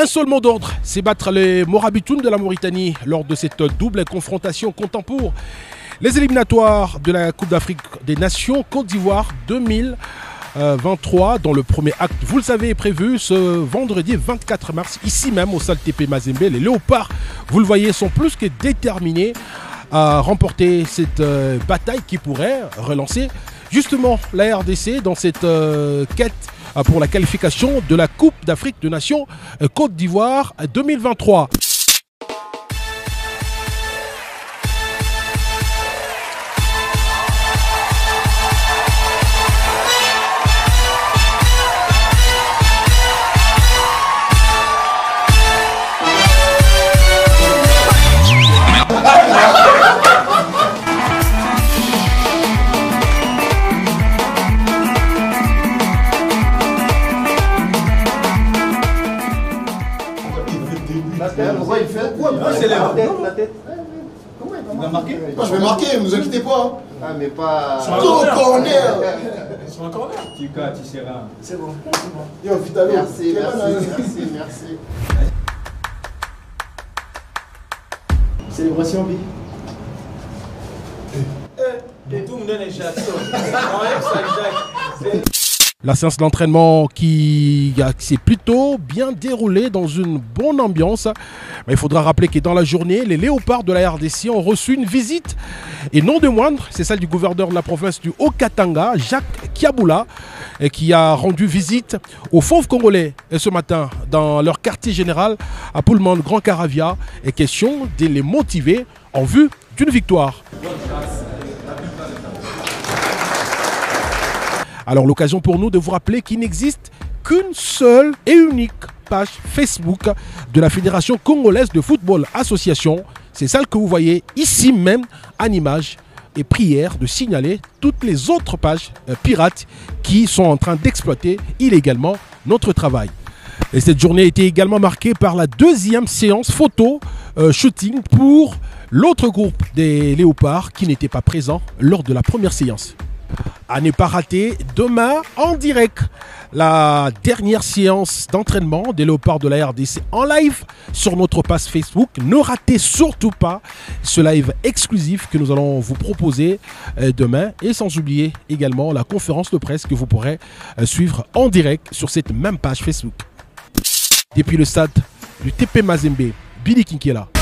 Un seul mot d'ordre, c'est battre les Morabitoun de la Mauritanie lors de cette double confrontation comptant pour les éliminatoires de la Coupe d'Afrique des Nations Côte d'Ivoire 2023, dont le premier acte, vous le savez, est prévu ce vendredi 24 mars, ici même au Stade TP Mazembe. Les Léopards, vous le voyez, sont plus que déterminés à remporter cette bataille qui pourrait relancer justement la RDC dans cette quête pour la qualification de la Coupe d'Afrique des Nations Côte d'Ivoire 2023. Pourquoi il fait? Pourquoi c'est la tête? Comment il va marquer? Je vais marquer, ne vous inquiétez pas. Ah, mais pas. Tout au corner. Sur un corner? Tu seras. C'est bon. Yo, Vitalo. Merci. Célébration, B. Et tout me donne un Jackson. Enlève ça, Jack. La séance d'entraînement qui s'est plutôt bien déroulée dans une bonne ambiance. Mais il faudra rappeler que dans la journée, les Léopards de la RDC ont reçu une visite, et non de moindre, c'est celle du gouverneur de la province du Haut-Katanga, Jacques Kiaboula, qui a rendu visite aux Fauves Congolais ce matin dans leur quartier général à Pullman, Grand Caravia. Et question de les motiver en vue d'une victoire. Alors l'occasion pour nous de vous rappeler qu'il n'existe qu'une seule et unique page Facebook de la Fédération Congolaise de Football Association. C'est celle que vous voyez ici même en image, et prière de signaler toutes les autres pages pirates qui sont en train d'exploiter illégalement notre travail. Et cette journée a été également marquée par la deuxième séance photo shooting pour l'autre groupe des Léopards qui n'était pas présent lors de la première séance. À ne pas rater, demain en direct, la dernière séance d'entraînement des Léopards de la RDC en live sur notre page Facebook. Ne ratez surtout pas ce live exclusif que nous allons vous proposer demain, et sans oublier également la conférence de presse que vous pourrez suivre en direct sur cette même page Facebook. Depuis le stade du TP Mazembe, Billy Kinkiela.